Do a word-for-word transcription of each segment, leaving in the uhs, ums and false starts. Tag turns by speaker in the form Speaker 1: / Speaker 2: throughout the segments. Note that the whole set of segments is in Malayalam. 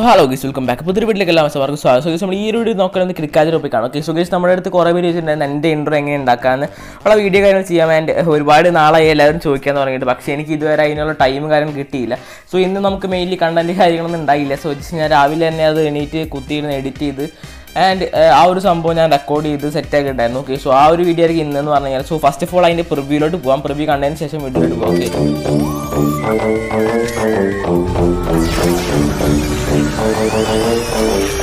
Speaker 1: Hello guys, welcome back. പുതിയ വീട്ടിലേക്ക് എല്ലാം അവർക്ക് സ്വാഗതം. സോ ഗൈസ്, നമ്മൾ ഈ ഒരു വീഡിയോ നോക്കുന്നത് ക്രിക്കാറ്റ് ടോപ്പിക്കാണ്. ഓക്കെ, സോ ഗൈസ്, നമ്മുടെ അടുത്ത് കുറേ പേര് ചോദിച്ചിട്ടുണ്ടായിരുന്നു എൻ്റെ ഇൻട്രോ എങ്ങനെ ഉണ്ടാക്കാമെന്ന്. ഉള്ള വീഡിയോ കാര്യങ്ങൾ ചെയ്യാൻ വേണ്ടി ഒരുപാട് നാളായി എല്ലാവരും ചോദിക്കാൻ തുടങ്ങിയിട്ട്. പക്ഷേ എനിക്ക് ഇതുവരെ അതിനുള്ള ടൈം കാര്യം കിട്ടിയില്ല. സോ ഇന്ന് നമുക്ക് മെയിൻലി കണ്ടന്റ് കാര്യങ്ങളൊന്നും ഉണ്ടായില്ല. സോ ഞാൻ രാവിലെ തന്നെ അത് എണീറ്റ് കുത്തിയിരുന്ന് എഡിറ്റ് ചെയ്ത് ആൻഡ് ആ ഒരു സംഭവം ഞാൻ റെക്കോർഡ് ചെയ്ത് സെറ്റാക്കി ഉണ്ടായിരുന്നു. ഓക്കെ, സോ ആ ഒരു വീഡിയോ ആയിരിക്കും ഇന്നെന്ന് പറഞ്ഞു കഴിഞ്ഞാൽ. സോ ഫസ്റ്റ് ഓഫ് ഓൾ അതിൻ്റെ പ്രിവ്യൂലോട്ട് പോകാം. പ്രിവ്യൂ കണ്ടതിന് ശേഷം വീഡിയോയിലോട്ട് പോകാം. ഓക്കെ,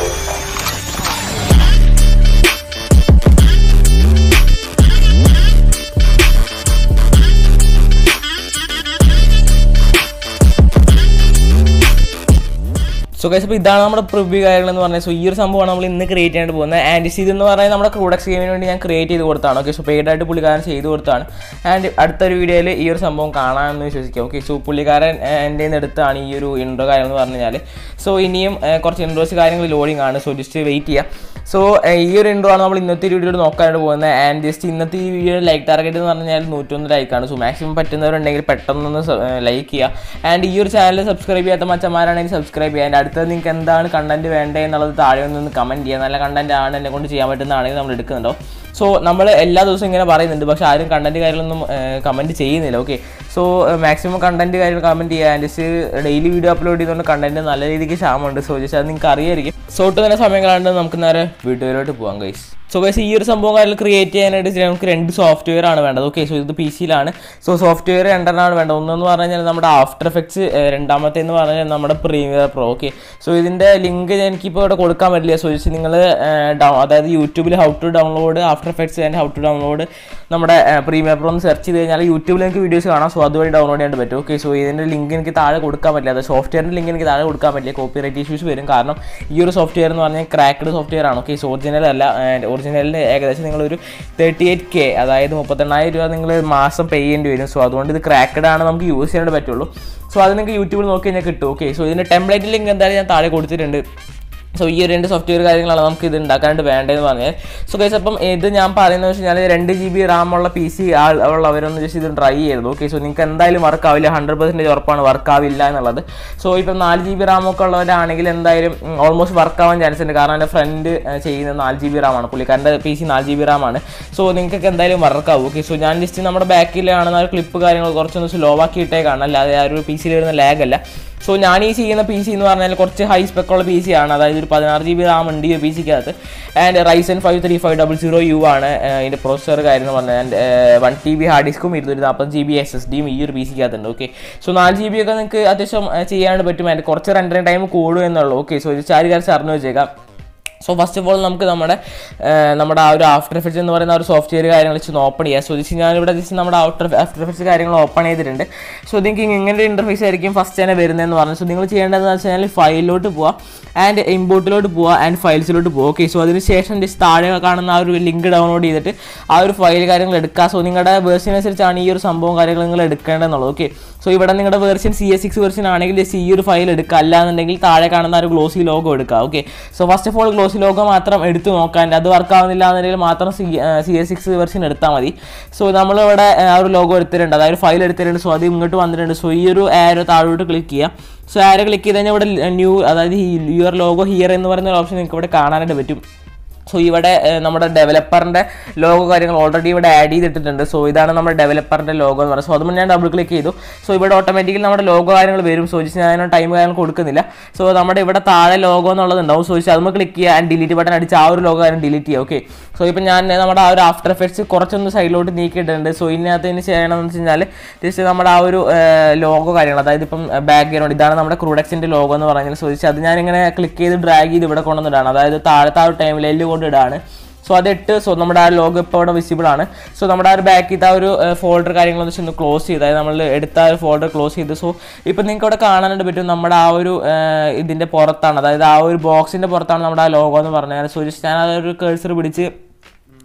Speaker 1: സോ ഗൈസ്, അപ്പോൾ ഇതാണ് നമ്മുടെ പ്രിവ്യൂ കാര്യങ്ങളെന്ന് പറഞ്ഞാൽ. സോ ഈ ഒരു സംഭവമാണ് നമ്മൾ ഇന്ന് ക്രിയേറ്റ് ചെയ്യാനായിട്ട് പോകുന്നത്. ആൻഡ് ഇത് എന്ന് പറഞ്ഞാൽ നമ്മുടെ ക്രൂഡക്സ് ഗെയിമിന് വേണ്ടി ഞാൻ ക്രിയേറ്റ് ചെയ്ത് കൊടുത്താണ്. ഓക്കെ, സോ പെയ്ഡായിട്ട് പുള്ളിക്കാരൻ ചെയ്ത് കൊടുത്താണ്. ആൻഡ് അടുത്തൊരു വീഡിയോയിൽ ഈ ഒരു സംഭവം കാണാമെന്ന് വിശ്വസിക്കാം. ഓക്കെ, സോ പുള്ളിക്കാരൻ എൻ്റെ നിന്ന് എടുത്താണ് ഈ ഒരു ഇൻട്രോ കാര്യം എന്ന് പറഞ്ഞു കഴിഞ്ഞാൽ. സോ ഇനിയും കുറച്ച് ഇൻട്രോസ് കാര്യങ്ങൾ ലോഡിങ് ആണ്. സോ ജസ്റ്റ് വെയിറ്റ് ചെയ്യുക. സോ ഈ ഒരു ഇൻട്രോ ആണ് നമ്മൾ ഇന്നത്തെ വീഡിയോയിൽ നോക്കാനായിട്ട് പോകുന്നത്. ആൻഡ് ജസ്റ്റ് ഇന്നത്തെ ഈ വീഡിയോ ലൈക്ക് ടാർഗറ്റ് എന്ന് പറഞ്ഞാൽ നൂറ്റൊന്ന് ലൈക്കാണ്. സോ മാക്സിമം പറ്റുന്നവരുണ്ടെങ്കിൽ പെട്ടെന്നൊന്ന് ലൈക്ക് ചെയ്യുക. ആൻഡ് ഈ ഒരു ചാനൽ സബ്സ്ക്രൈബ് ചെയ്യാത്ത മച്ചന്മാരാണെങ്കിൽ സബ്സ്ക്രൈബ് ചെയ്യുക. ആൻഡ് അടുത്തത് നിങ്ങൾക്ക് എന്താണ് കണ്ടന്റ് വേണ്ടത് എന്നുള്ളത് താഴെ ഒന്ന് കമൻറ്റ് ചെയ്യുക. നല്ല കണ്ടന്റ് ആണ് എന്നെ കൊണ്ട് ചെയ്യാൻ പറ്റുന്നതാണെങ്കിൽ നമ്മൾ എടുക്കുന്നുണ്ടോ. സോ നമ്മൾ എല്ലാ ദിവസവും ഇങ്ങനെ പറയുന്നുണ്ട്, പക്ഷേ ആരും കണ്ടന്റ് കാര്യങ്ങളൊന്നും കമൻറ്റ് ചെയ്യുന്നില്ല. ഓക്കെ, സോ മാക്സിമം കണ്ടന്റ് കാര്യങ്ങൾ കമൻറ്റ് ചെയ്യുക. And just daily video upload ചെയ്തുകൊണ്ട് കണ്ടന്റ് നല്ല രീതിക്ക് ക്ഷാമമുണ്ട്. സോ ജസ്റ്റ് അത് നിങ്ങൾക്ക് അറിയായിരിക്കും. സോ ഒട്ടും തന്നെ സമയങ്ങളാണ്ട് നമുക്ക് നേരെ വീഡിയോയിലോട്ട് പോകാം ഗൈസ്. സോ ഗൈസ്, ഈ ഒരു സംഭവം കാര്യങ്ങൾ ക്രിയേറ്റ് ചെയ്യാനായിട്ട് നമുക്ക് രണ്ട് സോഫ്റ്റ്വെയർ ആണ് വേണ്ടത്. ഓക്കെ, സോ ഇത് പി സിയിലാണ്. സോ സോഫ്റ്റ്വെയർ രണ്ടെണ്ണമാണ് വേണ്ടത്. ഒന്നെന്ന് പറഞ്ഞു കഴിഞ്ഞാൽ നമ്മുടെ ആഫ്റ്റർ എഫക്ട്സ്, രണ്ടാമത്തെ എന്ന് പറഞ്ഞാൽ നമ്മുടെ പ്രീമിയർ പ്രോ. ഓക്കെ, സോ ഇതിൻ്റെ ലിങ്ക് എനിക്കിപ്പോൾ ഇവിടെ കൊടുക്കാൻ പറ്റില്ല. സോ ജസ്റ്റ് നിങ്ങൾ അതായത് യൂട്യൂബിൽ how to download after effects and how to download നമ്മുടെ പ്രീമിയർ പ്രോ എന്ന് സെർച്ച് ചെയ്ത് കഴിഞ്ഞാൽ യൂട്യൂബിൽ എനിക്ക് വീഡിയോസ് കാണാം. സോ അതുവഴി ഡൗൺലോഡ് ചെയ്യാൻ പറ്റും. ഓക്കെ, സോ ഇതിൻ്റെ ലിങ്ക് എനിക്ക് താഴെ കൊടുക്കാൻ പറ്റില്ല. അത് സോഫ്റ്റ്വെയറിൻ്റെ ലിങ്ക് എനിക്ക് താഴെ കൊടുക്കാൻ പറ്റില്ല. കോപ്പിറൈറ്റ് ഇഷ്യൂസ് വരും. കാരണം ഈ ഒരു സോഫ്റ്റ്വെയർ എന്ന് പറഞ്ഞാൽ ക്രാക്ക്ഡ് സോഫ്റ്റ്വെയർ ആണ്. ഓക്കെ, സോ ഒറിജിനൽ അല്ല. ഒറിജിനലിൻ്റെ ഏകദേശം നിങ്ങളൊരു തേർട്ടി എയ്റ്റ് കെ അതായത് മുപ്പത്തെണ്ണായിരം രൂപ നിങ്ങൾ മാസം പേ ചെയ്യേണ്ടി വരും. സോ അതുകൊണ്ട് ഇത് ക്രാക്ക്ഡ് ആണ്, നമുക്ക് യൂസ് ചെയ്യാനായിട്ട് പറ്റുള്ളൂ. സോ അത് നിങ്ങൾക്ക് യൂട്യൂബിൽ നോക്കി കഴിഞ്ഞാൽ കിട്ടും. ഓക്കെ, സോ ഇതിൻ്റെ ടെംപ്ലേറ്റ് ലിങ്ക് എന്തായാലും ഞാൻ താഴെ കൊടുത്തിട്ടുണ്ട്. സോ ഈ രണ്ട് സോഫ്റ്റ്വെയർ കാര്യങ്ങളാണ് നമുക്ക് ഇത് ഉണ്ടാക്കാനായിട്ട് വേണ്ടതെന്ന് പറഞ്ഞാൽ. സോ ഗൈസ്, അപ്പം ഇത് ഞാൻ പറയുന്നത് വെച്ച് കഴിഞ്ഞാൽ രണ്ട് ജി ബി റാമുള്ള പി സി ഉള്ളവരൊന്ന് ജസ്റ്റ് ഇത് ട്രൈ ചെയ്തു. ഓക്കെ, സോ നിങ്ങൾക്ക് എന്തായാലും വർക്ക് ആവില്ല. ഹൺഡ്രഡ് പെർസെൻറ്റേജ് ഉറപ്പാണ് വർക്ക് ആവില്ല എന്നുള്ളത്. സോ ഇപ്പം നാല് ജി ബി റാമൊക്കെ ഉള്ളവരാണെങ്കിൽ എന്തായാലും ഓൾമോസ്റ്റ് വർക്ക് ആവാൻ ചാൻസ് ഉണ്ട്. കാരണം എൻ്റെ ഫ്രണ്ട് ചെയ്യുന്നത് നാല് ജി ബി റാമാണ്. പുള്ളിക്കാരൻ്റെ പി സി നാല് ജി ബി റാമാണ്. സോ നിങ്ങൾക്കൊക്കെ എന്തായാലും വർക്ക് ആവും. ഓക്കെ, സോ ഞാൻ ജസ്റ്റ് നമ്മുടെ ബാക്കിൽ കാണുന്ന ഒരു ക്ലിപ്പ് കാര്യങ്ങൾ കുറച്ചൊന്ന് സ്ലോ ആക്കി ഇട്ടേക്കാണ്. അല്ലാതെ ആ ഒരു പി സിയിൽ വരുന്ന ലാഗ് അല്ല. സോ ഞാൻ ഈ ചെയ്യുന്ന പി സി എന്ന് പറഞ്ഞാൽ കുറച്ച് ഹൈ സ്പെക്കുള്ള പി സി ആണ്. അതായത് ഒരു പതിനാറ് ജി ബി റാം ഉണ്ട് ഈ പി സിക്കകത്ത്. And Ryzen five three five double zero U ആണ് ഇതിൻ്റെ പ്രൊസസ്സർ കാര്യം എന്ന് പറഞ്ഞാൽ. And one T B hard ഡിസ്കും ഇരുന്നൂറ്റി നാൽപ്പത് ജി ബി എസ് എസ് ഡിയും ഈ ഒരു പി സിക്കകത്തുണ്ട്. ഓക്കെ, സോ നാല് ജി ബി ഒക്കെ നിങ്ങൾക്ക് അത്യാവശ്യം ചെയ്യാനായിട്ട് പറ്റും. ആൻഡ് കുറച്ച് റെൻഡറിങ് ടൈം കൂടും എന്നുള്ളൂ. ഓക്കെ, സോ ഇത് ചാരി കാര്യം അറിഞ്ഞു വെച്ചേക്കാം. സോ ഫസ്റ്റ് ഓഫ് ഓൾ നമുക്ക് നമ്മുടെ നമ്മുടെ ആ ഒരു ആഫ്റ്റർ എഫക്ട്സ് എന്ന് പറയുന്ന ഒരു സോഫ്റ്റ്വെയർ കാര്യങ്ങൾ വെച്ച് ഓപ്പൺ ചെയ്യാം. സോ ജസ്റ്റ് ഞാനിവിടെ ജസ്റ്റ് നമ്മുടെ ആഫ്റ്റർ ആഫ്റ്റർ എഫക്ട്സ് കാര്യങ്ങൾ ഓപ്പൺ ചെയ്തിട്ടുണ്ട്. സോ നിങ്ങൾക്ക് ഇങ്ങനെ ഒരു ഇൻ്റർഫേസ് ആയിരിക്കും ഫസ്റ്റ് തന്നെ വരുന്നതെന്ന് പറഞ്ഞു. സോ നിങ്ങൾ ചെയ്യേണ്ടതെന്ന് വെച്ച് കഴിഞ്ഞാൽ ഫയലിലോട്ട് പോവുക, ആൻഡ് ഇമ്പോർട്ടിലോട്ട് പോവുക, ആൻഡ് ഫയൽസിലോട്ട് പോവുക. ഓക്കെ, സോ അതിന് ശേഷം ജസ്റ്റ് താഴെ കാണുന്ന ആ ഒരു ലിങ്ക് ഡൗൺലോഡ് ചെയ്തിട്ട് ആ ഒരു ഫയൽ കാര്യങ്ങൾ എടുക്കുക. സോ നിങ്ങളുടെ വേർഷൻ അനുസരിച്ചാണ് ഈ ഒരു സംഭവം കാര്യങ്ങൾ നിങ്ങൾ എടുക്കേണ്ടതെന്നുള്ളത്. ഓക്കെ, സോ ഇവിടെ നിങ്ങളുടെ version C S six version ആണെങ്കിൽ ജസ്റ്റ് ഈ ഒരു ഫയൽ എടുക്കുക. അല്ലാന്നുണ്ടെങ്കിൽ താഴെ കാണുന്ന ഒരു ഗ്ലോസി ലോഗോ എടുക്കുക. Okay, so first of all glossy logo മാത്രം എടുത്ത് നോക്കാൻ, അത് വർക്ക് ആവുന്നില്ല എന്നുണ്ടെങ്കിൽ മാത്രം C C S six version എടുത്താൽ മതി. സോ നമ്മളിവിടെ ആ ഒരു ലോഗോ എടുത്തിട്ടുണ്ട്, അതായത് ഫയൽ എടുത്തിട്ടുണ്ട്. സോ അത് ഇങ്ങോട്ട് വന്നിട്ടുണ്ട്. സോ ഈ ഒരു ആരോ താഴോട്ട് ക്ലിക്ക് ചെയ്യുക. സോ ആരോ ക്ലിക്ക് ചെയ്ത് കഴിഞ്ഞാൽ ഇവിടെ ന്യൂ അതായത് യുവർ ലോഗോ ഹിയർ എന്ന് പറയുന്ന ഒരു ഓപ്ഷൻ നിങ്ങൾക്ക് ഇവിടെ കാണാനായിട്ട് പറ്റും. സോ ഇവിടെ നമ്മുടെ ഡെവലപ്പറിൻ്റെ ലോഗോ കാര്യങ്ങൾ ഓൾറെഡി ഇവിടെ ആഡ് ചെയ്തിട്ടുണ്ട്. സോ ഇതാണ് നമ്മുടെ ഡെവലപ്പറിൻ്റെ ലോഗോ എന്ന് പറയുന്നത്. സോ അതുകൊണ്ട് ഞാൻ ഡബിൾ ക്ലിക്ക് ചെയ്തു. സോ ഇവിടെ ഓട്ടോമാറ്റിക്കലി നമ്മുടെ ലോഗോ കാര്യങ്ങൾ വരും. സോ ജസ്റ്റ് ഞാൻ ടൈം കാര്യങ്ങൾ കൊടുക്കുന്നില്ല. സോ നമ്മുടെ ഇവിടെ താഴെ ലോഗോ എന്നുള്ളത് ഉണ്ടാവും. സോ അതുമ്പോൾ ക്ലിക്ക് ചെയ്യുക, ആൻഡ് ഡിലീറ്റ് ബട്ടൺ അടിച്ച് ആ ഒരു ലോഗോ കാര്യം ഡിലീറ്റ് ചെയ്യുക. ഓക്കെ, സോ ഇപ്പം ഞാൻ നമ്മുടെ ആ ഒരു ആഫ്റ്റർ എഫക്ട്സ് കുറച്ചൊന്ന് സൈഡിലോട്ട് നീക്കിയിട്ടുണ്ട്. സോ ഇതിനകത്ത് ഇനി ചെയ്യണമെന്ന് വെച്ച് കഴിഞ്ഞാൽ ജസ്റ്റ് നമ്മുടെ ആ ഒരു ലോഗോ കാര്യങ്ങൾ, അതായത് ഇപ്പം ബാക്ക്ഗ്രൗണ്ട് ഇതാണ് നമ്മുടെ ക്രൂഡക്സിൻ്റെ ലോഗോ എന്ന് പറഞ്ഞാൽ. സോ ജസ്റ്റ് അത് ഞാനിങ്ങനെ ക്ലിക്ക് ചെയ്ത് ഡ്രാഗ് ചെയ്ത് ഇവിടെ കൊണ്ടുവന്നിട്ടാണ്, അതായത് താഴത്തെ ആ ഒരു ടൈമിൽ കൊണ്ട് ഇടാണ്. സോ അതിട്ട് സോ നമ്മുടെ ആ ലോഗോ ഇപ്പോൾ അവിടെ വിസിബിൾ ആണ്. സോ നമ്മുടെ ആ ഒരു ബാക്കിൽ ആ ഒരു ഫോൾഡർ കാര്യങ്ങളെന്ന് വെച്ച് ഒന്ന് ക്ലോസ് ചെയ്ത്, അതായത് നമ്മൾ എടുത്ത ആ ഒരു ഫോൾഡർ ക്ലോസ് ചെയ്ത്. സോ ഇപ്പം നിങ്ങൾക്ക് അവിടെ കാണാനായിട്ട് പറ്റും നമ്മുടെ ആ ഒരു ഇതിൻ്റെ പുറത്താണ്, അതായത് ആ ഒരു ബോക്സിൻ്റെ പുറത്താണ് നമ്മുടെ ആ ലോഗോ എന്ന് പറഞ്ഞാൽ. സോ ജസ്റ്റ് ഞാൻ ആ ഒരു കേഴ്സർ പിടിച്ച്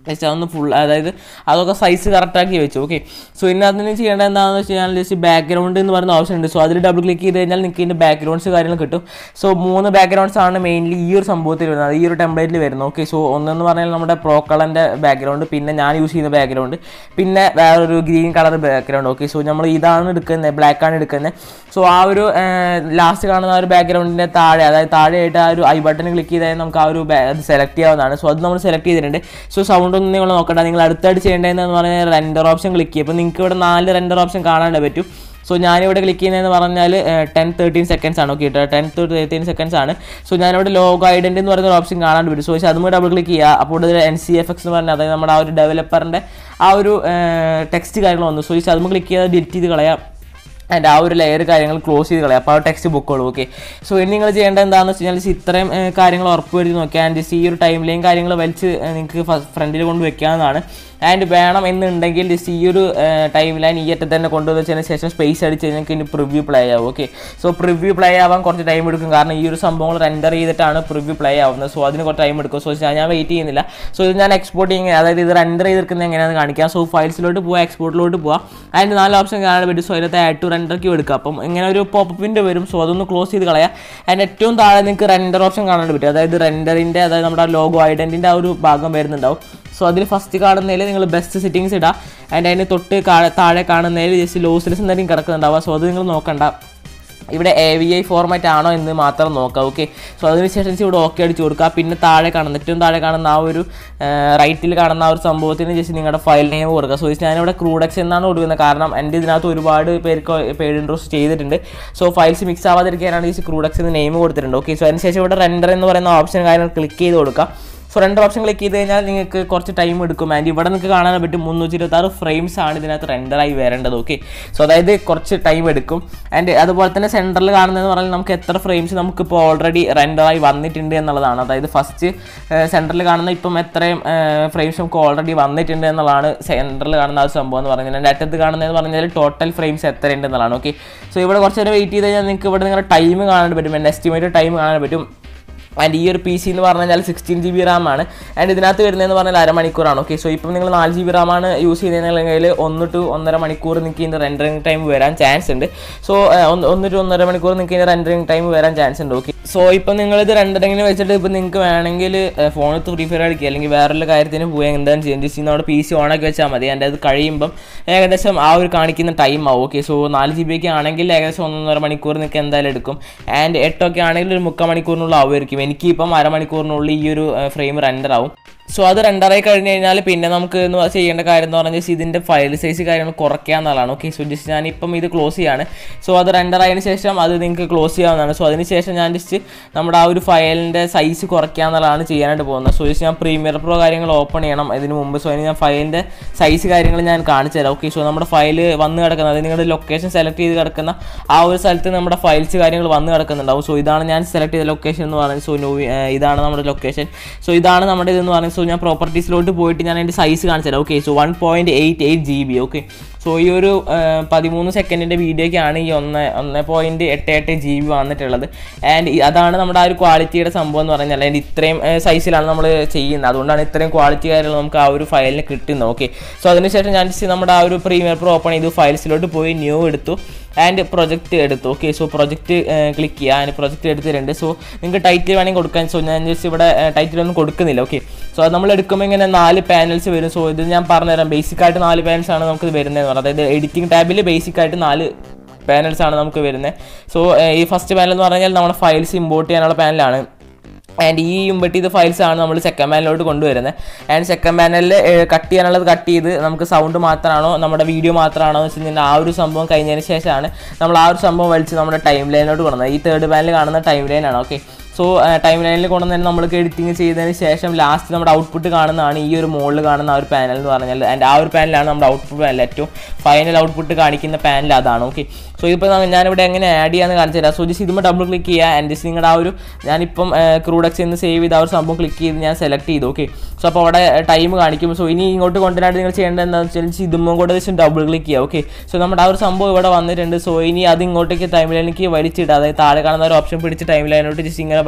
Speaker 1: ജസ്റ്റ് അതൊന്ന് ഫുൾ അതായത് അതൊക്കെ സൈസ് കറക്റ്റാക്കി വെച്ചു. ഓക്കെ, സോ ഇനി അതിന് ചെയ്യേണ്ടത് എന്താണെന്ന് വെച്ച് കഴിഞ്ഞാൽ ജസ്റ്റ് ബാക്ക്ഗ്രൗണ്ട് എന്ന് പറയുന്ന ഓപ്ഷൻ ഉണ്ട്. സോ അതിൽ ഡബിൾ ക്ലിക്ക് ചെയ്ത് കഴിഞ്ഞാൽ നിങ്ങൾക്ക് ഇതിൻ്റെ ബാക്ക്ഗ്രൗണ്ട്സ് കാര്യങ്ങൾ കിട്ടും. സോ മൂന്ന് ബാക്ക്ഗ്രൗണ്ട്സ് ആണ് മെയിൻലി ഈ ഒരു സംഭവത്തിൽ വരുന്നത്, ഈ ഒരു ടെംപ്ലേറ്റിൽ വരുന്നത്. ഓക്കെ, സോ ഒന്നെന്ന് പറഞ്ഞാൽ നമ്മുടെ പ്രോ കളറിൻ്റെ ബാക്ക്ഗ്രൗണ്ട്, പിന്നെ ഞാൻ യൂസ് ചെയ്യുന്ന ബാക്ക്ഗ്രൗണ്ട്, പിന്നെ വേറൊരു green colour background. Okay, so നമ്മൾ ഇതാണ് എടുക്കുന്നത്, ബ്ലാക്ക് ആണ് എടുക്കുന്നത്. സോ ആ ഒരു ലാസ്റ്റ് കാണുന്ന ആ ഒരു ബാക്ക്ഗ്രൗണ്ടിൻ്റെ താഴെ, അതായത് താഴെയായിട്ട് ആ ഒരു ഐ ബട്ടൺ ക്ലിക്ക് ചെയ്താൽ നമുക്ക് ആ ഒരു അത് സെലക്ട് ചെയ്യാവുന്നതാണ്. സോ അത് നമ്മൾ സെലക്ട് ചെയ്തിട്ടുണ്ട്. സോ സൗണ്ട് ഒന്നും നിങ്ങൾ നോക്കണ്ട, നിങ്ങൾ അടുത്തായിട്ട് ചെയ്യേണ്ടതെന്ന് പറഞ്ഞാൽ റെൻഡർ ഓപ്ഷൻ ക്ലിക്ക് ചെയ്യും. അപ്പോൾ നിങ്ങൾക്ക് ഇവിടെ നാല് റെൻഡർ ഓപ്ഷൻ കാണാണ്ട് പറ്റും. സോ ഞാനിവിടെ ക്ലിക്ക് ചെയ്യുന്നതെന്ന് പറഞ്ഞാൽ ടെൻ തേർട്ടീൻ സെക്കൻഡ്സ് ആണ്. Okay, ten to thirteen seconds ആണ്. സോ ഞാനിവിടെ ലോഗോ ഐഡൻറ്റി എന്ന് പറയുന്ന ഒരു ഓപ്ഷൻ കാണാണ്ട് പറ്റും. സോ പക്ഷേ അതും ഡബിൾ ക്ലിക്ക് ചെയ്യുക. അപ്പോൾ ഇതിൽ എൻ സി എഫ് എക്സ് എന്ന് പറഞ്ഞാൽ അതായത് നമ്മുടെ ആ ഒരു ഡെവലപ്പറിൻ്റെ ആ ഒരു ടെക്സ്റ്റ് കാര്യങ്ങൾ വന്നു. സോ പക്ഷേ അതും ക്ലിക്ക് ചെയ്താൽ ഡിലീറ്റ് ചെയ്ത് കളയാം. ആൻഡ് ആ ഒരു ലെയർ കാര്യങ്ങൾ ക്ലോസ് ചെയ്ത് കളയാം. അപ്പോൾ ആ ടെക്സ്റ്റ് ബുക്കുള്ളൂ. ഓക്കെ, സോ ഇനി നിങ്ങൾ ചെയ്യേണ്ടത് എന്താണെന്ന് വെച്ച് കഴിഞ്ഞാൽ ഇത്രയും കാര്യങ്ങൾ ഉറപ്പ് വരുത്തി നോക്കുക. ആൻഡ് ഈ ഒരു ടൈം ലൈൻ കാര്യങ്ങൾ വലിച്ച് നിങ്ങൾക്ക് ഫ്രണ്ടിൽ കൊണ്ട് വെക്കാവുന്നതാണ്. ആൻഡ് വേണം എന്നുണ്ടെങ്കിൽ ജസ്റ്റ് ഈ ഒരു ടൈം ലൈൻ ഈ അറ്റത്ത് തന്നെ കൊണ്ടുവന്നതിന് ശേഷം സ്പേസ് അടിച്ച് കഴിഞ്ഞാൽ ഇനി പ്രിവ്യൂ പ്ലേ ആവും. ഓക്കെ, സോ പ്രിവ്യൂ പ്ലേ ആവാൻ കുറച്ച് ടൈം എടുക്കും, കാരണം ഈ ഒരു സംഭവങ്ങൾ റെൻഡർ ചെയ്തിട്ടാണ് പ്രിവ്യൂ പ്ലേ ആവുന്നത്. സോ അതിന് കുറച്ച് ടൈം എടുക്കും. സോ ഞാൻ വെയിറ്റ് ചെയ്യുന്നില്ല. സോ ഇത് ഞാൻ എക്സ്പോർട്ട് ചെയ്യുക, അതായത് ഇത് റെൻഡർ ചെയ്തിരിക്കുന്നത് എങ്ങനെയാണെന്ന് കാണിക്കാം. സോ ഫയൽസിലോട്ട് പോവുക, എക്സ്പോർട്ടിലോട്ട് പോവുക. അതിൻ്റെ നാല് ഓപ്ഷൻ കാണാൻ പറ്റും. സോ അതിനകത്ത് ആഡ് ടു റെൻഡർ ക്യൂ എടുക്കുക. അപ്പം ഇങ്ങനെ ഒരു പോപ്പ് വിൻഡോ വരും. സോ അതൊന്ന് ക്ലോസ് ചെയ്ത് കളയാം. അതിൻ്റെ ഏറ്റവും താഴെ നിങ്ങൾക്ക് റെൻഡർ ഓപ്ഷൻ കാണാൻ പറ്റും, അതായത് റെൻഡറിൻ്റെ അതായത് നമ്മുടെ ലോഗോ ഐഡൻറ്റിൻ്റെ ആ ഒരു ഭാഗം വരുന്നുണ്ടാവും. സോ അതിൽ ഫസ്റ്റ് കാണുന്നതിൽ നിങ്ങൾ ബെസ്റ്റ് സെറ്റിങ്സ് ഇടുക. ആൻഡ് അതിന് തൊട്ട് താഴെ കാണുന്നതിൽ ജസ്റ്റ് ലോസ്ലെസ് എന്തായാലും കിടക്കുന്നുണ്ടാവുക. സോ അത് നിങ്ങൾ നോക്കണ്ട, ഇവിടെ എ വി ഐ ഫോർമാറ്റ് ആണോ എന്ന് മാത്രം നോക്കാം. ഓക്കെ, സോ അതിനുശേഷം ഇവിടെ ഓക്കെ അടിച്ച് കൊടുക്കുക. പിന്നെ താഴെ കാണുന്ന ഏറ്റവും താഴെ കാണുന്ന ആ ഒരു റൈറ്റിൽ കാണുന്ന ആ ഒരു സംഭവത്തിന് ജസ്റ്റ് നിങ്ങളുടെ ഫയൽ നെയിം കൊടുക്കുക. സോ ഞാനിവിടെ ക്രൂഡെക്സ് എന്നാണ് കൊടുക്കുന്നത്, കാരണം എൻ്റെ ഇതിനകത്ത് ഒരുപാട് പേർക്ക് പേര് ഇൻട്രസ്റ്റ് ചെയ്തിട്ടുണ്ട്. സോ ഫയൽസ് മിക്സ് ആവാതിരിക്കാനാണ് ജസ്റ്റ് ക്രൂഡെക്സ് എന്ന് നെയിം കൊടുത്തിട്ടുണ്ട്. ഓക്കെ, സോ അതിനുശേഷം ഇവിടെ റെൻഡർ എന്ന് പറയുന്ന ഓപ്ഷൻ കാര്യങ്ങൾ ക്ലിക്ക് ചെയ്ത് കൊടുക്കുക. സോ റെൻഡർ ഓപ്ഷൻ ക്ലിക്ക് ചെയ്ത് കഴിഞ്ഞാൽ നിങ്ങൾക്ക് കുറച്ച് ടൈം എടുക്കും. ആൻഡ് ഇവിടെ നിങ്ങൾക്ക് കാണാൻ പറ്റും മുന്നൂറ്റി ഇരുപത്തി ആറ് ഫ്രെയിംസ് ആണ് ഇതിനകത്ത് റെൻഡറായി വരേണ്ടത്. ഓക്കെ, സോ അതായത് കുറച്ച് ടൈം എടുക്കും. ആൻഡ് അതുപോലെ തന്നെ സെൻറ്ററിൽ കാണുന്നതെന്ന് പറഞ്ഞാൽ നമുക്ക് എത്ര ഫ്രെയിംസ് നമുക്കിപ്പോൾ ഓൾറെഡി റെൻഡറായി വന്നിട്ടുണ്ട് എന്നുള്ളതാണ്. അതായത് ഫസ്റ്റ് സെൻറ്ററിൽ കാണുന്ന ഇപ്പം എത്രയും ഫ്രെയിംസ് നമുക്ക് ഓൾറെഡി വന്നിട്ടുണ്ട് എന്നുള്ളതാണ് സെൻറ്ററിൽ കാണുന്ന ആ ഒരു സംഭവം എന്ന് പറഞ്ഞാൽ. എൻ്റെ അറ്റത്ത് കാണുന്നതെന്ന് പറഞ്ഞാൽ ടോട്ടൽ ഫ്രെയിംസ് എത്രയുണ്ട് എന്നുള്ളതാണ്. ഓക്കെ, സോ ഇവിടെ കുറച്ച് നേരം വെയിറ്റ് ചെയ്ത് കഴിഞ്ഞാൽ നിങ്ങൾക്ക് ഇവിടെ നിങ്ങളുടെ ടൈം കാണാൻ പറ്റും, എൻ്റെ എസ്റ്റിമേറ്റഡ് ടൈം കാണാൻ പറ്റും. ആൻഡ് ഈ ഒരു പി സി എന്ന് പറഞ്ഞു കഴിഞ്ഞാൽ സിക്സ്റ്റീൻ ജി ബി റാം ആണ്. ആൻഡ് ഇതിനകത്ത് വരുന്നതെന്ന് പറഞ്ഞാൽ അരമണിക്കൂറാണ്. ഓക്കെ, സോ ഇപ്പം നിങ്ങൾ നാല് ജി ബി റാമാണ് യൂസ് ചെയ്യുന്നതെങ്കിൽ ഒന്ന് ടു ഒന്നര മണിക്കൂർ നിങ്ങൾക്ക് ഇതിൻ്റെ റെൻഡറിങ് ടൈം വരാൻ ചാൻസ് ഉണ്ട്. സോ ഒന്ന് ടു ഒന്നര മണിക്കൂർ നിങ്ങൾക്ക് ഇതിൻ്റെ റെൻഡറിങ് ടൈം വരാൻ ചാൻസ് ഉണ്ട്. ഓക്കെ, സോ ഇപ്പം നിങ്ങളിത് റെൻഡറിങ്ങിന് വെച്ചിട്ട് ഇപ്പം നിങ്ങൾക്ക് വേണമെങ്കിൽ ഫോണിൽ ഫ്രീ ഫയർ അടിക്കുക അല്ലെങ്കിൽ വേറൊരു കാര്യത്തിന് പോയാൽ എന്താണെന്ന് ചെയ്യാം, ജസ്റ്റ് നമ്മുടെ പി സി ഓണാക്കി വെച്ചാൽ മതി. അതിൻ്റെ അത് കഴിയുമ്പം ഏകദേശം ആ ഒരു കാണിക്കുന്ന ടൈം ആവും. ഓക്കെ, സോ നാല് ജി ബി ഒക്കെ ആണെങ്കിൽ ഏകദേശം ഒന്നൊന്നര മണിക്കൂർ നിങ്ങൾക്ക് എന്തായാലും എടുക്കും. ആൻഡ് എട്ടൊക്കെ ആണെങ്കിൽ ഒരു മുക്കാൽ മണിക്കൂറിനുള്ള ആവുമായിരിക്കും. എനിക്കിപ്പം അരമണിക്കൂറിനുള്ളിൽ ഈ ഒരു ഫ്രെയിം റെൻഡർ ആവും. സോ അത് രണ്ടറായി കഴിഞ്ഞ് കഴിഞ്ഞാൽ പിന്നെ നമുക്ക് ചെയ്യേണ്ട കാര്യം എന്ന് പറഞ്ഞാൽ ഇതിൻ്റെ ഫയൽ സൈസ് കാര്യങ്ങൾ കുറയ്ക്കുക എന്നുള്ളതാണ്. ഓക്കെ, സോ ജസ്റ്റ് ഞാനിപ്പം ഇത് ക്ലോസ് ചെയ്യാണ്. സോ അത് റെൻഡറായതിന് ശേഷം അത് നിങ്ങൾക്ക് ക്ലോസ് ചെയ്യാവുന്നതാണ്. സോ അതിന് ശേഷം ഞാൻ ജസ്റ്റ് നമ്മുടെ ആ ഒരു ഫയലിൻ്റെ സൈസ് കുറയ്ക്കുക എന്നുള്ളതാണ് ചെയ്യാനായിട്ട് പോകുന്നത്. സോ ജസ്റ്റ് ഞാൻ പ്രീമിയർ പ്രോ കാര്യങ്ങൾ ഓപ്പൺ ചെയ്യണം ഇതിന് മുമ്പ്. സോ അതിന് ഞാൻ ഫയലിൻ്റെ സൈസ് കാര്യങ്ങൾ ഞാൻ കാണിച്ചു തരാം. ഓക്കെ, സോ നമ്മുടെ ഫയൽ വന്ന് കിടക്കുന്നത്, അത് നിങ്ങളുടെ ലൊക്കേഷൻ സെലക്ട് ചെയ്ത് കിടക്കുന്ന ആ ഒരു സ്ഥലത്ത് നമ്മുടെ ഫയൽസ് കാര്യങ്ങൾ വന്ന് കിടക്കുന്നുണ്ടാവും. സോ ഇതാണ് ഞാൻ സെലക്ട് ചെയ്ത ലൊക്കേഷൻ എന്ന് പറയുന്നത്. സോ ഇതാണ് നമ്മുടെ ലൊക്കേഷൻ. സോ ഇതാണ് നമ്മുടെ ഇതെന്ന് പറയുന്നത്. സോ ഞാൻ പ്രോപ്പർട്ടീസിലോട്ട് പോയിട്ട് ഞാൻ അതിൻ്റെ സൈസ് കാണിച്ചു തരാം. Okay, so one point eight eight G B. Okay, so ഈ ഒരു പതിമൂന്ന് സെക്കൻഡിൻ്റെ വീഡിയോയ്ക്കാണ് ഈ ഒന്ന് ഒന്ന് പോയിൻറ്റ് എട്ട് എട്ട് ജി ബി വന്നിട്ടുള്ളത്. ആൻഡ് അതാണ് നമ്മുടെ ആ ഒരു ക്വാളിറ്റിയുടെ സംഭവം എന്ന് പറഞ്ഞാൽ. അതിൻ്റെ ഇത്രയും സൈസിലാണ് നമ്മൾ ചെയ്യുന്നത്, അതുകൊണ്ടാണ് ഇത്രയും ക്വാളിറ്റി കാര്യങ്ങൾ നമുക്ക് ആ ഒരു ഫയലിന് കിട്ടുന്നത്. ഓക്കെ, സോ അതിനുശേഷം ഞാൻ നമ്മുടെ ആ ഒരു പ്രീമിയർ പ്രോ ഓപ്പൺ ചെയ്തു, ഫയൽസിലോട്ട് പോയി ന്യൂ എടുത്തു ആൻഡ് പ്രൊജക്റ്റ് എടുത്തു. ഓക്കെ, സോ പ്രൊജക്റ്റ് ക്ലിക്ക് ചെയ്യുക. ആൻഡ് പ്രൊജക്റ്റ് എടുത്തിട്ടുണ്ട്. സോ നിങ്ങൾക്ക് ടൈറ്റിൽ വേണമെങ്കിൽ കൊടുക്കാൻ. സോ ഞാൻ ജസ്റ്റ് ഇവിടെ ടൈറ്റിലൊന്നും കൊടുക്കുന്നില്ല. ഓക്കെ, സോ അത് നമ്മൾ എടുക്കുമ്പോൾ ഇങ്ങനെ നാല് പാനൽസ് വരും. സോ ഇത് ഞാൻ പറഞ്ഞുതരാം, ബേസിക്കായിട്ട് നാല് പാനൽസ് ആണ് നമുക്ക് വരുന്നത്. അതായത് എഡിറ്റിംഗ് ടാബിൽ ബേസിക്കായിട്ട് നാല് പാനൽസ് ആണ് നമുക്ക് വരുന്നത്. സോ ഈ ഫസ്റ്റ് പാനൽ എന്ന് പറഞ്ഞാൽ നമ്മുടെ ഫയൽസ് ഇമ്പോർട്ട് ചെയ്യാനുള്ള പാനലാണ്. ആൻഡ് ഈ ഇമ്പോർട്ട് ചെയ്ത ഫയൽസ് ആണ് നമ്മൾ സെക്കൻഡ് പാനലിലോട്ട് കൊണ്ടുവരുന്നത്. ആൻഡ് സെക്കൻഡ് പാനലിൽ കട്ട് ചെയ്യാനുള്ളത് കട്ട് ചെയ്ത് നമുക്ക് സൗണ്ട് മാത്രമാണോ നമ്മുടെ വീഡിയോ മാത്രമാണോ എന്ന് വെച്ച് കഴിഞ്ഞാൽ ആ ഒരു സംഭവം കഴിഞ്ഞതിന് ശേഷമാണ് നമ്മൾ ആ ഒരു സംഭവം വലിച്ച് നമ്മുടെ ടൈം ലൈനിലോട്ട് കൊണ്ടുവന്നത്. ഈ തേർഡ് പാനൽ കാണുന്ന ടൈം ലൈനാണ്. ഓക്കെ, സോ ടൈം ലൈനിൽ കൊണ്ടുവന്ന് തന്നെ നമ്മൾക്ക് എഡിറ്റിംഗ് ചെയ്തതിന് ശേഷം ലാസ്റ്റ് നമ്മുടെ ഔട്ട്പുട്ട് കാണുന്നതാണ് ഈ ഒരു മുകളിൽ കാണുന്ന ആ ഒരു പാനൽ എന്ന് പറഞ്ഞാൽ. ആൻഡ് ആ ഒരു പാനലാണ് നമ്മുടെ ഔട്ട്പുട്ട് പാനൽ, ഏറ്റവും ഫൈനൽ ഔട്ട്പുട്ട് കാണിക്കുന്ന പാനൽ അതാണ്. ഓക്കെ, സോ ഇതിപ്പോൾ ഞാനിവിടെ എങ്ങനെ ആഡ് ചെയ്യാമെന്ന് കാണിച്ചു തരാം. സോ ജസ്റ്റ് ഇതുമ്പോൾ ഡബിൾ ക്ലിക്ക് ചെയ്യുക. ആൻഡ് ജസ്റ്റ് നിങ്ങളുടെ ആ ഒരു ഞാനിപ്പം ക്രൂഡെക്സ് എന്ന് സേവ് ചെയ്ത് ആ ഒരു സംഭവം ക്ലിക്ക് ചെയ്ത് ഞാൻ സെലക്ട് ചെയ്തു. ഓക്കെ, സോ അപ്പോൾ അവിടെ ടൈം കാണിക്കും. സോ ഇനി ഇങ്ങോട്ട് കൊണ്ടുവരാനായിട്ട് നിങ്ങൾ ചെയ്യേണ്ടത് എന്താണെന്ന് വെച്ചാൽ ഇതുമ്പോൾ കൂടെ ജസ്റ്റ് ഡബിൾ ക്ലിക്ക് ചെയ്യുക. ഓക്കെ, സോ നമ്മുടെ ആ ഒരു സംഭവം ഇവിടെ വന്നിട്ടുണ്ട്. സോ ഇനി അത് ഇങ്ങോട്ടേക്ക് ടൈം ലൈനിലേക്ക് വലിച്ചിടുക. അതായത് താഴെ കാണുന്ന ഒരു ഓപ്ഷൻ പിടിച്ച് ടൈം ലൈനോട്ട് ജസ്റ്റ് ഇങ്ങനെ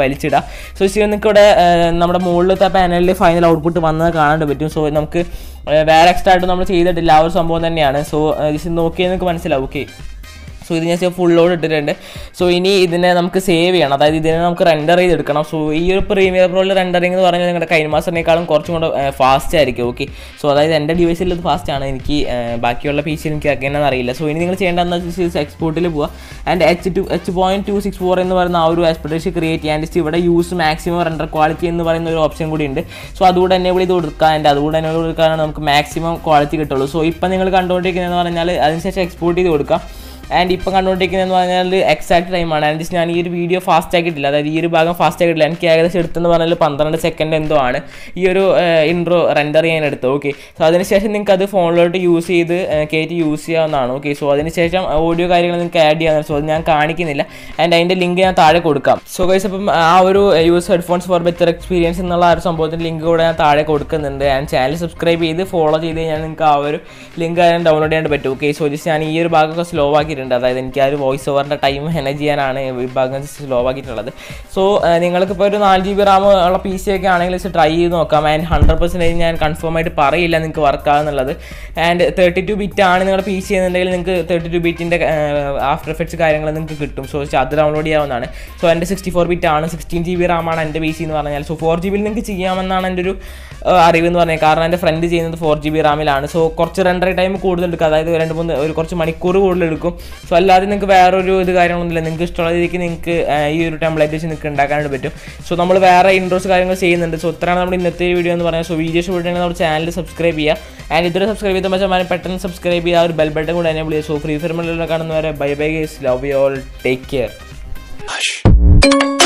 Speaker 1: വലിച്ചിടുക. സോ ജസ്റ്റ് നിങ്ങൾക്ക് ഇവിടെ നമ്മുടെ മുകളിലത്തെ പാനലിൽ ഫൈനൽ ഔട്ട്പുട്ട് വന്നത് കാണാൻ പറ്റും. സോ നമുക്ക് വേറെ എക്സ്ട്രാ ആയിട്ട് നമ്മൾ ചെയ്തിട്ടില്ല, ആ ഒരു സംഭവം തന്നെയാണ്. സോ ജസ്റ്റ് നോക്കിയാൽ നിങ്ങൾക്ക് മനസ്സിലാവും. ഓക്കെ, സോ ഇത് ഞാൻ ഫുൾ ലോഡ് ഇട്ടിട്ടുണ്ട്. സോ ഇനി ഇതിനെ നമുക്ക് സേവ് ചെയ്യണം, അതായത് ഇതിനെ നമുക്ക് റെൻഡർ ചെയ്തെടുക്കണം. സോ ഈ ഒരു പ്രീമിയർ പ്രോയിൽ റെൻഡറിങ് എന്ന് പറഞ്ഞാൽ നിങ്ങളുടെ കൈൻമാസ്റ്ററിനേക്കാളും കുറച്ചും കൂടെ ഫാസ്റ്റ് ആയിരിക്കും. ഓക്കെ, സോ അതായത് എൻ്റെ ഡിവൈസിൽ ഇത് ഫാസ്റ്റ് ആണ്, എനിക്ക് ബാക്കിയുള്ള പി സിയിൽ എനിക്ക് എങ്ങനെയാണെന്ന് അറിയില്ല. സോ ഇനി നിങ്ങൾ ചെയ്യേണ്ടതെന്ന് വെച്ചാൽ എക്സ്പോർട്ടിൽ പോവുക and H two H point two six four എന്ന് പറയുന്ന ആ ഒരു ആസ്പെക്ട് റേഷ്യോ ക്രിയേറ്റ് ചെയ്യാൻ ജസ്റ്റ് ഇവിടെ യൂസ് മാക്സിമം റെൻഡർ ക്വാളിറ്റി എന്ന് പറയുന്ന ഒരു ഓപ്ഷൻ കൂടി ഉണ്ട്. സോ അതുകൂടെ എനേബിൾ ചെയ്ത് കൊടുക്കുക ആൻഡ് അതുകൂടെ എനേബിൾ കൊടുക്കാനാണ് നമുക്ക് മാക്സിമം ക്വാളിറ്റി കിട്ടുള്ളൂ. സോ ഇപ്പം നിങ്ങൾ കണ്ടുകൊണ്ടിരിക്കുന്നതെന്ന് പറഞ്ഞാൽ അതിനുശേഷം എക്സ്പോർട്ട് ചെയ്ത് കൊടുക്കുക. ആൻഡ് ഇപ്പം കണ്ടുകൊണ്ടിരിക്കുന്നതെന്ന് പറഞ്ഞാൽ എക്സാക്ട് ടൈമാണ്. ആൻഡ് ജസ്റ്റ് ഞാൻ ഈ ഒരു വീഡിയോ ഫാസ്റ്റ് ആക്കിയിട്ടില്ല, അതായത് ഈ ഒരു ഭാഗം ഫാസ്റ്റ് ആക്കിയിട്ടില്ല. എനിക്ക് ഏകദേശം എടുത്തെന്ന് പറഞ്ഞാൽ പന്ത്രണ്ട് സെക്കൻഡ് എന്തോ ആണ് ഈ ഒരു ഇൻട്രോ റെൻഡർ ചെയ്യാൻ എടുത്തത്. ഓക്കെ, സോ അതിനുശേഷം നിങ്ങൾക്ക് അത് ഫോണിലോട്ട് യൂസ് ചെയ്ത് കയറ്റി യൂസ് ചെയ്യാവുന്നതാണ്. ഓക്കെ, സോ അതിനുശേഷം ഓഡിയോ കാര്യങ്ങൾ നിങ്ങൾക്ക് ആഡ് ചെയ്യാവുന്നതാണ്. സോ അത് ഞാൻ കാണിക്കുന്നില്ല ആൻഡ് അതിൻ്റെ ലിങ്ക് ഞാൻ താഴെ കൊടുക്കാം. സോ ഗൈസ്, അപ്പം ആ ഒരു use headphones for better experience എന്നുള്ള ആ ഒരു സംഭവത്തിൻ്റെ ലിങ്ക് കൂടെ ഞാൻ താഴെ കൊടുക്കുന്നുണ്ട്. ആൻഡ് ചാനൽ സബ്സ്ക്രൈബ് ചെയ്ത് ഫോളോ ചെയ്ത് കഴിഞ്ഞാൽ നിങ്ങൾക്ക് ആ ഒരു ലിങ്ക് ഞാൻ ഡൗൺലോഡ് ചെയ്യാൻ പറ്റും. ഓക്കെ, സോ ജസ്റ്റ് ഞാൻ ഈ ഒരു ഭാഗമൊക്കെ സ്ലോ ആക്കിയിട്ടുണ്ട്, അതായത് എനിക്ക് ആ ഒരു വോയിസ് ഓവറിൻ്റെ ടൈം മാനേജ് ചെയ്യാനാണ് ഈ ഭാഗം സ്ലോ ആക്കിയിട്ടുള്ളത്. സോ നിങ്ങൾക്കിപ്പോൾ ഒരു നാല് ജി ബി റാം ഉള്ള പി സി ഒക്കെ ആണെങ്കിൽ ജസ്റ്റ് ട്രൈ ചെയ്ത് നോക്കാം. ആൻഡ് ഹൺഡ്രഡ് പെർസെൻറ്റേജ് ഞാൻ കൺഫേം ആയിട്ട് പറയില്ല നിങ്ങൾക്ക് വർക്കാകുന്നുള്ളത്. ആൻഡ് തേർട്ടി ടു ബിറ്റ് ആണ് നിങ്ങളുടെ പി സി എന്നുണ്ടെങ്കിൽ നിങ്ങൾക്ക് തേർട്ടി ടു ബിറ്റിൻ്റെ ആഫ്റ്റർ എഫക്ട്സ് കാര്യങ്ങൾ നിങ്ങൾക്ക് കിട്ടും. സോ അത് ഡൗൺലോഡ് ചെയ്യാവുന്നതാണ്. സോ എൻ്റെ സിക്സ്റ്റി ഫോർ ബിറ്റ് ആണ്, സിക്സ്റ്റീൻ ജി ബി റാമാണ് എൻ്റെ പി സി എന്ന് പറഞ്ഞാൽ. സോ ഫോർ ജി ബിയിൽ നിങ്ങൾക്ക് ചെയ്യാമെന്നാണ് എൻ്റെ ഒരു അറിവ് എന്ന് പറഞ്ഞത്, കാരണം എൻ്റെ ഫ്രണ്ട് ചെയ്യുന്നത് ഫോർ ജി ബി റാമിലാണ്. സോ കുറച്ച് റെൻഡർ ടൈം കൂടുതൽ എടുക്കും, അതായത് രണ്ട് മൂന്ന് ഒരു കുറച്ച് മണിക്കൂർ കൂടുതൽ എടുക്കും. സോ അല്ലാതെ നിങ്ങൾക്ക് വേറൊരു ഇത് കാര്യങ്ങളൊന്നുമില്ല, നിങ്ങൾക്ക് ഇഷ്ടമുള്ള രീതിക്ക് നിങ്ങൾക്ക് ഈ ഒരു ടെംപ്ലേറ്റ് വെച്ച് നിങ്ങൾക്ക് ഉണ്ടാക്കാനായിട്ട് പറ്റും. സോ നമ്മൾ വേറെ ഇൻട്രോസ് കാര്യങ്ങൾ ചെയ്യുന്നുണ്ട്. സോ ഇത്രയാണ് നമ്മുടെ ഇന്നത്തെ വീഡിയോ എന്ന് പറഞ്ഞാൽ. സോ വീഡിയോ ഇഷ്ടപ്പെട്ടുണ്ടെങ്കിൽ നമ്മുടെ ചാനൽ സബ്സ്ക്രൈബ് ചെയ്യുക. ആൻഡ് ഇതുവരെ സബ്സ്ക്രൈബ് ചെയ്ത വെച്ചാൽ പെട്ടെന്ന് സബ്സ്ക്രൈബ് ചെയ്യുക, ഒരു ബെൽ ബട്ടൺ കൂടെ എനേബിൾ ചെയ്യുക. സോ ഫ്രീ ഫയർ കാണുന്നവരെ bye bye guys, love you all, take care.